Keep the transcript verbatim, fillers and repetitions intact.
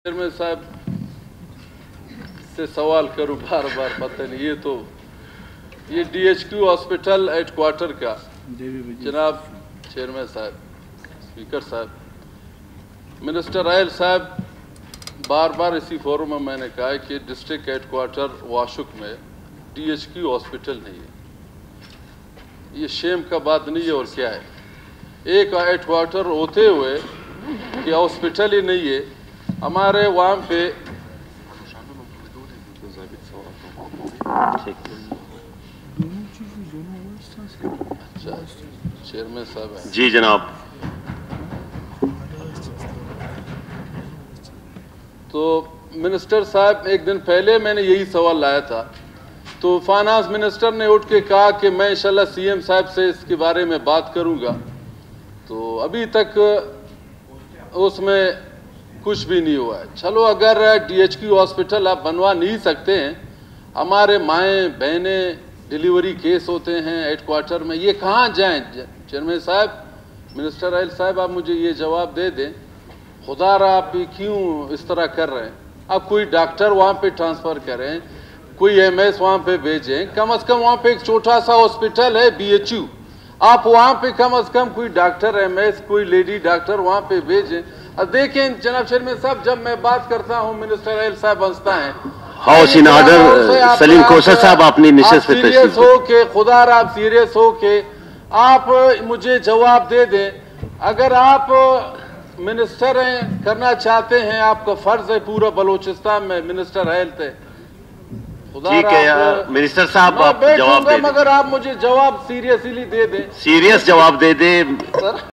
Chairman साहब से सवाल करूं बार बार, पता नहीं, ये तो ये डीएचक्यू हॉस्पिटल हेड क्वार्टर का जनाब चेयरमैन साहब, स्पीकर साहब, मिनिस्टर आयल साहब, बार बार इसी फोरम में मैंने कहा है कि डिस्ट्रिक्ट हेड क्वार्टर वाशुक में डीएचक्यू हॉस्पिटल नहीं है। ये शेम का बात नहीं है और क्या है, एक हेड क्वार्टर होते हुए कि हॉस्पिटल ही नहीं है। हमारे वहाँ पे अच्छा चेयरमैन साहब हैं जी जनाब। तो मिनिस्टर साहब, एक दिन पहले मैंने यही सवाल लाया था, तो फाइनेंस मिनिस्टर ने उठ के कहा कि मैं इंशाल्लाह सीएम साहब से इसके बारे में बात करूंगा। तो अभी तक उसमें कुछ भी नहीं हुआ है। चलो, अगर डीएचक्यू हॉस्पिटल आप बनवा नहीं सकते हैं, हमारे माएँ बहनें डिलीवरी केस होते हैं हेड क्वार्टर में, ये कहाँ जाएं? चेयरमैन साहब, मिनिस्टर आयल साहब, आप मुझे ये जवाब दे दें, खुदारा आप क्यों इस तरह कर रहे हैं? आप कोई डॉक्टर वहाँ पे ट्रांसफ़र करें, कोई एमएस वहाँ पे भेजें, कम अज़ कम वहाँ पे एक छोटा सा हॉस्पिटल है बीएचयू, आप वहाँ पे कम अज़ कम कोई डॉक्टर एमएस, कोई लेडी डॉक्टर वहाँ पे भेजें। अब देखें जनाब चेयरमैन साहब, जब मैं बात करता हूँ मिनिस्टर आयल साहब हंसता है। House in order, Saleem Kausar साहब, अपनी निशस्त पे सीरियस हो के, खुदा आप सीरियस हो के आप मुझे जवाब दे दें। अगर आप मिनिस्टर हैं, करना चाहते हैं, आपका फर्ज है पूरा बलूचिस्तान में मिनिस्टर हेल्थ है, ठीक है मिनिस्टर साहब, आप जवाब दे दें, मगर आप मुझे जवाब सीरियसली दे दें, सीरियस जवाब दे दें।